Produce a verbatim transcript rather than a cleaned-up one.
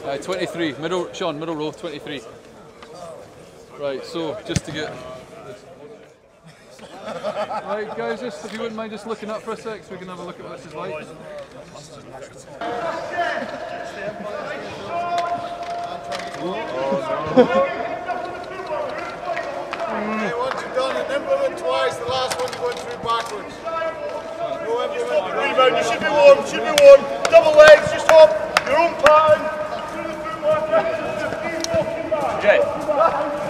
Uh, twenty-three, middle, Sean, middle row, twenty-three. Right, so just to get... Right guys, just if you wouldn't mind just looking up for a sec so we can have a look at what this is like. Okay, once you've done it, implement twice, the last one you went through backwards. No implement. Rebound, you should be warm, should be warm. Double legs, just hop, your own pattern. Do the footwork, keep walking back. Okay.